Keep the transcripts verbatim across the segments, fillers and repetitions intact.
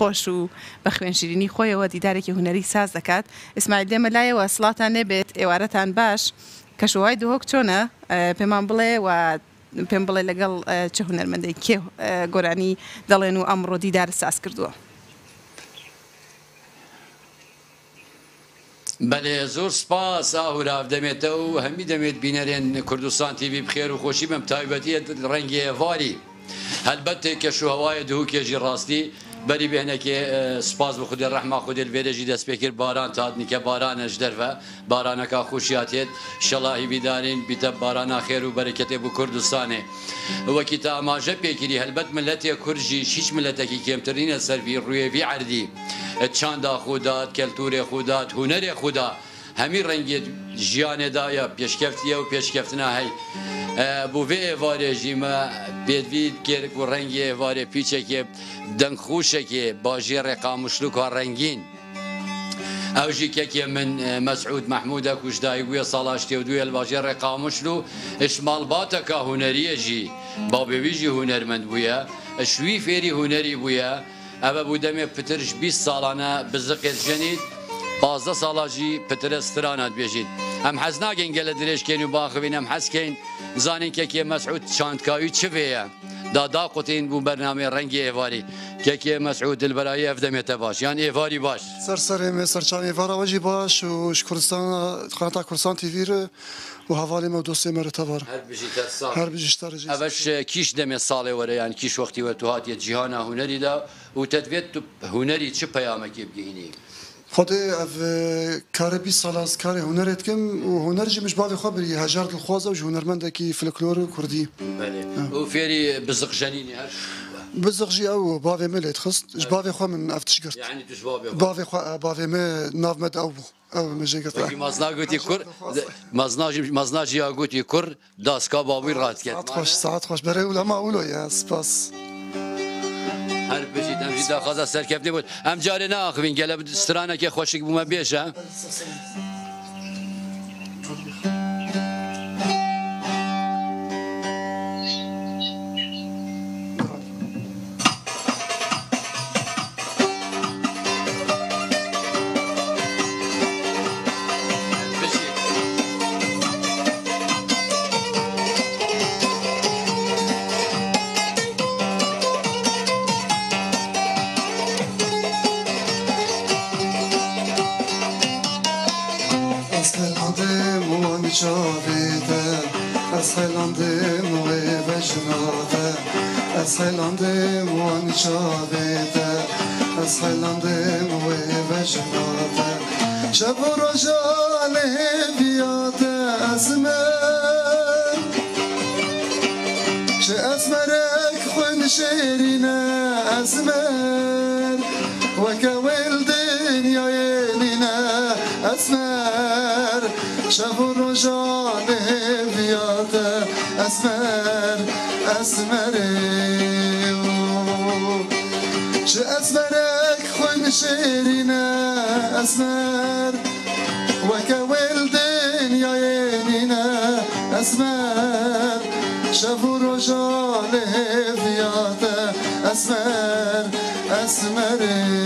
خۆش و بە خوێنشیرینی خۆیەوە دیدارێکی هوەری ساز دەکات. ئیسماعیل دێمە لایەوە سڵاتان نێبێت، ئێوارەتان باش، کەشوهای دهۆک چۆنە پێمان بڵێ و پێم بڵێ لەگەڵ چه هونەرمەندەی کێ گۆرانی دەڵێن و ئەمڕۆ دیدار ساز کردووە. بەڵێ زۆر سپاس ئاهوراف دەمێتەوە و هەمی دەمێت بینەرێن کوردستان تیڤی بخێر و خۆشی بەم تایبەتیە ڕەنگی ئێواری هەلبەتێک کەشوهەوایە دووکێژی ڕاستی بەری بێنێکێ سپاس بە خودێ ڕەحما خودێ لێرەژی دەست پێ کرد باران تاتنیکە بارانەش دەرڤە بارانەکە خۆشیاتێت شەڵاهی بیدارین بیتە بارانە خێر و بەرەکەتێ بۆ کوردستانێ وەکی تا ئاماژە پێکردی هەلبەت ملەتێک کورژی هیچ ملەتێکی کێمترینە سەروی ڕوێوی عەردی چاندا خودات کەلتورێ خودات هونەرێ خودا هەمی ڕەنگی ژیانێدایە پێشکەفتیە و پێشکەفتنا هەی بۆ vê êvarêjîme bêdvî kêrik û rengê êvarê pîçekê dengxûşekê bajêrê qamişlûka rengîn ew jî kekê min Mesûd Mehmûd ku ji dayî bûye sala heştê û duyê li bajêrê qamişlû ji malbateka huneriyê jî bavê wî jî hunermend bûye ji wî fêrî hunerî bûye ev bû demê pitir ji bîst salane bi ziqê dijenît پازده سالا جی پتر استرانات بیشید هم حز ناگین گله درش کن و باخوین هم حز کن زانین که که مسعود چاندکاوی چه ویه دادا قطین بو برنامه رنگی ایواری که که مسعود البرایی افدمیت باش یعنی ایواری باش سر سر می سرچان ایوارا وجی باش و کردستان قناه کردستان تیوی رو و حوالی ما دوستی مرتبار هر بیشتر سال هر بیشتر جی اوش کیش دم ساله وره یعنی کیش وقتی و تو هات جهان هنری دا و تدویت هنری چه پیامه کی بگینی خود اف کار بیست سال از کار هنرت کم و هنر جی مش باوی خواه بری هجار دلخوازه و هنرمنده کی فلکلور کردی بله و فیری بزق جنینی هر بزق جی او باوی ملت خست اش باوی خواه من افتش کرد یعنی توش باوی خواه باوی خواه باوی ما ناف مد او او مجی کرد مزنا گوتی کر مزنا مزنا جی گوتی کر داسکا باوی رات کرد ساعت خوش ساعت خوش برای علما اولو یا سپاس هر بجید هم جدا خواست سرکفته بود هم جاره نه آخوین گله استرانه که خوشک بومه بیشه Eshelandım ve vecnade Eshelandım ve nişavede Eshelandım ve vecnade Şebu rojale biyate esmer Şe esmerek khun şerine esmer Ve kevil dünyayelina esmer Şebu rojale biyate esmer esmer Şe esmerek khun şerine esmer Ve kevil dünyayelina esmer Şebu rojale biyate esmer esmer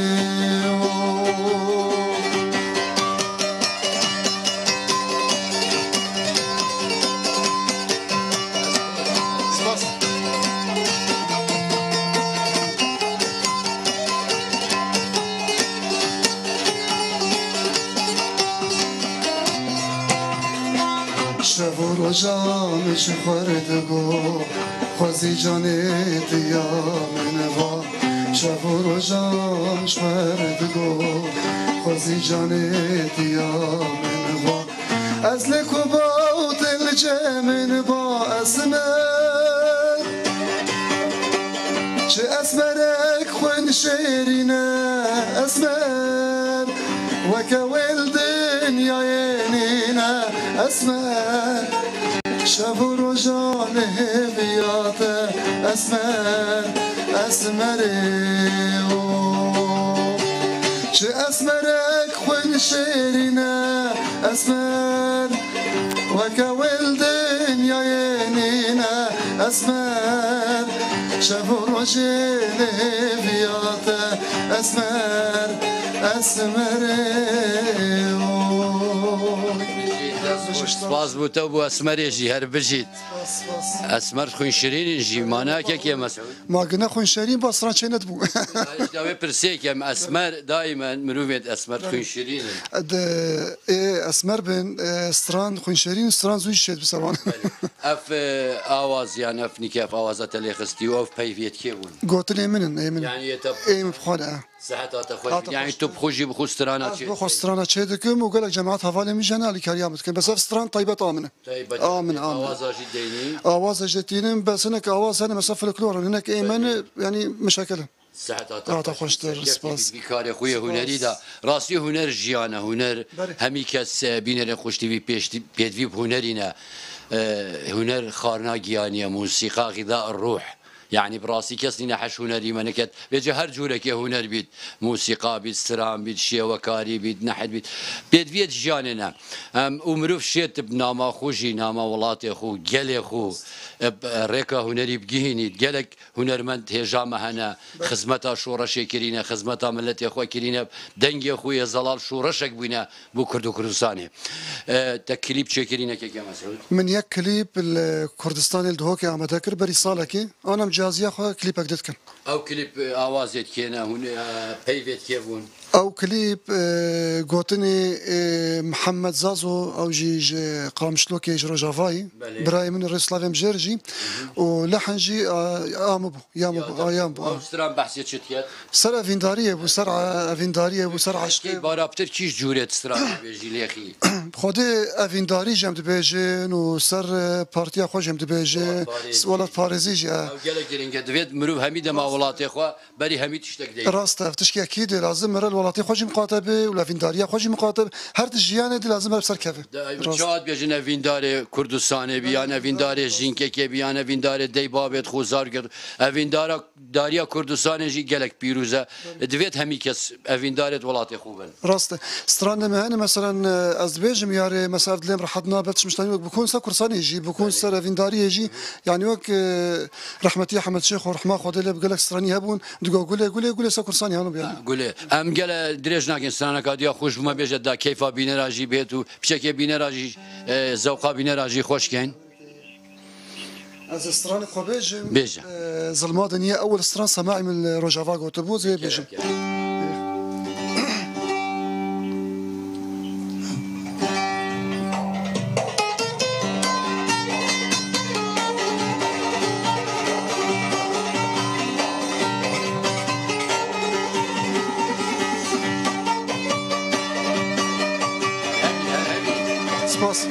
شبور و جام شخورد گو خوزی جانه دیا منوا شبور و جام شخورد گو خوزی جانه دیا منوا از لکو با دل جمن با اسمر چه اسمرک خون شیرینه اسمر وکویل دنیای نینه اسمر شب و روزانه بیات اسمر اسمر چه اسمرک خون شیرینه اسمر و کول دنیای نینه اسمر شبو روجيني فياته أسمر أسمر سپاس بۆ تۆ بۆ ئەسمەرێژی هەر بژیت ئەسمەر خوێن شیرینیژی ماناکێکێ مەسعود ماگنە خوێن شەرین بە سڕان چێنت بوو داوێ پرسێکم ئەسمەر دایمە مرۆڤێت ئەسمەر خوێن شیرینن ئەسمەر بن ستران خوێن شەرین ستران زووی شێت بسەوان ئەف ئاوازیان ئەف نیکەف ئاوازەتە لێ خستی و ئەف پەیڤێت کێ بوون گوتنێ منن ئێ من ئێمە بخواە سەحەتاتە خۆش یانی تۆ بخۆشی بخۆ سترانە بخۆ سترانە چێ دەکەم و گەلک جەماعەت هەڤالێ میژەنە ئەلیکاریان بکەن بەسەر ستران تایبەت ئامنە ئامن ئاوازاژی دەینی ئاوازە دێتینم بەسنێک ئاواز هەنە مەسە فلکلۆرە هەنێک ئێمەنە ینی مشەکلن سەحەتاتە خۆشتر سپاس کارێ خویە هونەریدا ڕاستی هونەر ژیانە هونەر هەمی کەس بینەرە خوشتیوی پێدوی هونەرینە هونەر خارنا گیانیە موسیقا غذاء الروح يعني براسي كسني حش هنري منكت بيجي هر جورك يا هنر بيت موسيقى بيت سترام بيت شيء وكاري بيت نحد بيت بيت بيت جاننا ومروف شيت بناما خوجي ناما ولاتي خو جلي خو ريكا هنري بجيني جلك هنرمند هجامة هنا خدمتها شورى شكرينا خدمتها ملتي اخوة كرينا دنجي اخويا زلال شورى شك بينا بو كردو كردستاني تكليب شكرينا كيف يا مسعود من يك كليب الكردستاني الدهوكي عم تذكر برسالة انا مجازيه خو كليبك دتكن او كليب اوازيت كينا هنا بيفيت كيفون او كليب قوتني محمد زازو او جي قامشلوكي جرو جافاي براي من الرسلافيم جيرجي ولحن جي امبو يامبو يامبو ستران بحثي تشتيات سر افينداريه بو سر افينداريه بو سر عشق بارابتر كيش جوريت ستران بيجي ليخي خودي افينداري جم دبيجن وسر بارتيا خو جم دبيجن ولات باريزي جي قالك رينجا دويد مرو حميده ما ولاتي خو بري حميد تشتك دي راست افتشكي اكيد لازم مر الولاتي خوجي مقاطبه ولا فينداريا خوجي مقاطب هر تجيانه دي لازم بسر كيف شاد بيجن فينداري كردستان بيان فينداري جينكي بيان فينداري دي بابت خوزار قد فيندارا داريا كردستان جي قالك بيروزا دويد همي كس فينداري ولاتي خوبن راست ستران مهنه مثلا از بيجم ياري مثلا لم رحدنا بتش مشتاني بكون سا كرساني يجي بكون سر فينداري يجي يعني وك رحمتي احمد شيخ ورحمه خود له بقول لك ستراني هبون تقول قول قول قول سا كرساني هانو بيان قول ام قال دريج ناكن سترانا كاديا خوش بما بيجد دا كيفا بينه راجي بيتو بشكي بينه راجي ذوقا بينه راجي خوش كاين از ستران خوبيج بيجا ظلمات دنيا اول ستران سماعي من روجافا قوتبو زي بيجم سپاس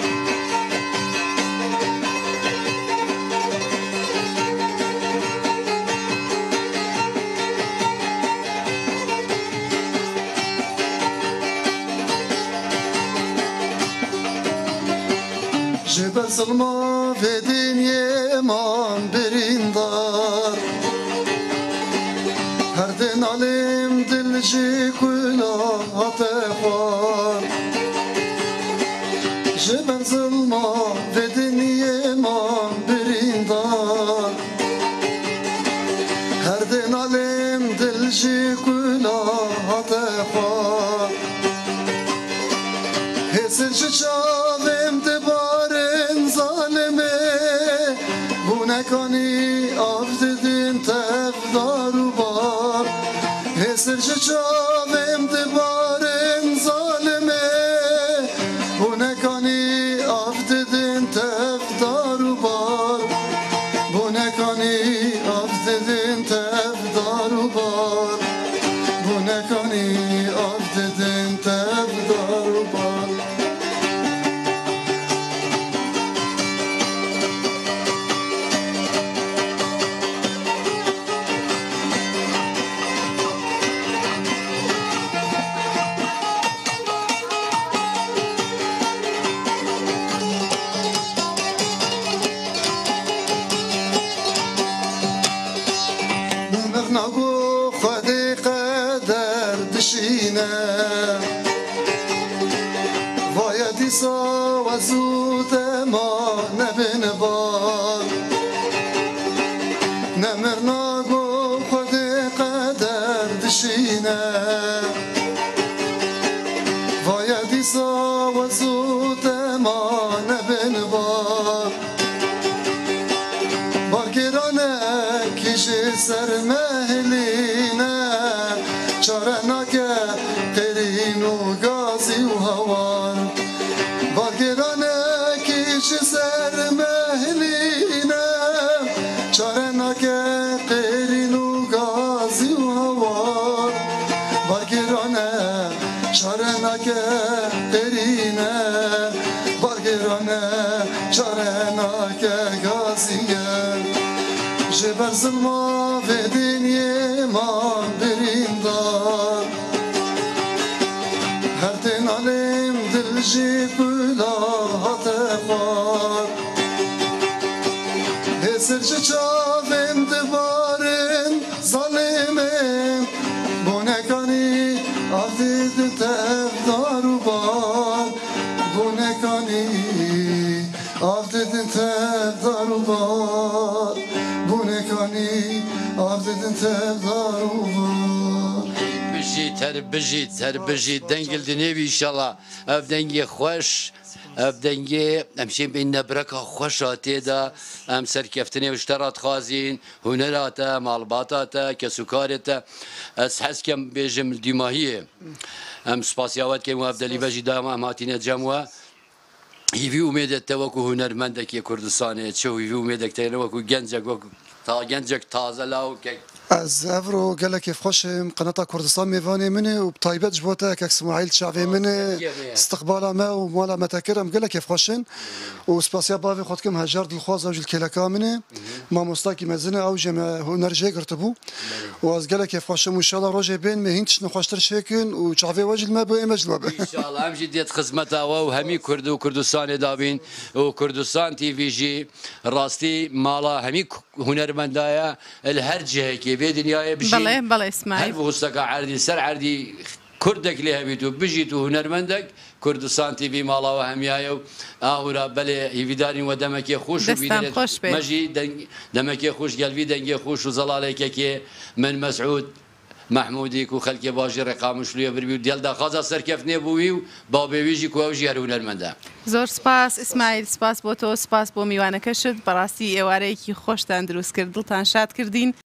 جبل ظلمة في دنيا من بريندار هردن علم دلجي كلها هتفار جبل ظلمة في دنيا من بريندار هردن علم دلجي كلها هتفار هسر ششابم دبارن ظالمه بونكاني أفددين تفدار وبار هسر ششابم دبارن ظالمه بونكاني أفددين تفدار وبار بونكاني أفددين تفدار وبار بونكاني أفددين تفدار وبار نغنغو خدي قدر دشينا ويا ديسا وزود ما نبن بار نم مهلینه وای دیسا و زود ما نبنوار بارگرانه کیش سر مهلینه چاره ناکه قرین و گازی و هوان بارگرانه کیش سر مهلینه چاره ناکه قرین و گازی و هوان بارگرانه چاره ناکه قرینه بارگرانه چاره ناکه گازیه جبر ظلما و دنیا ما بریندار هر دن علم دل جی بلا هتفار هسر چاوم دبارن ظالمم بونکانی آفید تفدار و بار بونکانی آفید تفدار و بار بونکانی آفید تفدار و بار بژی تر بژی تر بژی دەنگل دنێوی شەڵا ئەف دەنگی خۆش ئەف دەنگێ ئەمشێ بین نەبرەکە خۆشە تێدا ئەم سەرکەفتنێ و شتەڕات خوازین هونەراتە ماڵباتاتە کەسوکارێتە ئەس حەزکەم بێژم دیماهیە ئەم سوپاسیاوەت کەم و ئەفدەلی بەژی داما ئەم هاتینە جەموە هیوی ومێدێتە وەکو هونەرمەندێکی کوردستانێت چه هیوی ومێدەکتێنە وەکو گەنجێک وەکو تا گەنجێک تازە لاو از افرو قال لك خوشم قناه كردستان ميفاني مني وبطيبات جبوتها كاك اسماعيل شعبي مني استقبالا ما ومالا متاكرم قال لك خوشن وسباسيا بافي خدكم هجرد الخوازه وجل كلاكا مني ما مستاكي مزنه او جما هنرجي قرتبو واز قال لك خوشم ان شاء الله روجي بين ما هينتش نخوشتر شيكن وشعبي وجل ما بو ايمج لوب ان شاء الله امجي ديت خدمتها وهمي كرد وكردستان دابين وكردستان تي في جي راستي مالا همي هنرمندايا الهرجه في دنياي بشي بله بله اسمعي هل بوستك عردي سر عردي كردك ليها بيتو بجيتو هنرمندك كردستان تي في مالا وهميايو اهورا بله هيفيداري ودمك خوش دستان خوش بي مجي دمك خوش قلبي دنگي خوش وزلالك كي من مسعود محمودي كو خلق باجي رقام شلويه بربي ديال دا خازا سركفني بوي بابي ويجي كو اوجي هنرمندا زۆر سپاس ئیسماعیل سپاس بۆ تۆ سپاس بۆ میوانەکەشت بەڕاستی ئێوارەیەکی خۆشتان دروست کرد دڵتان شاد کردین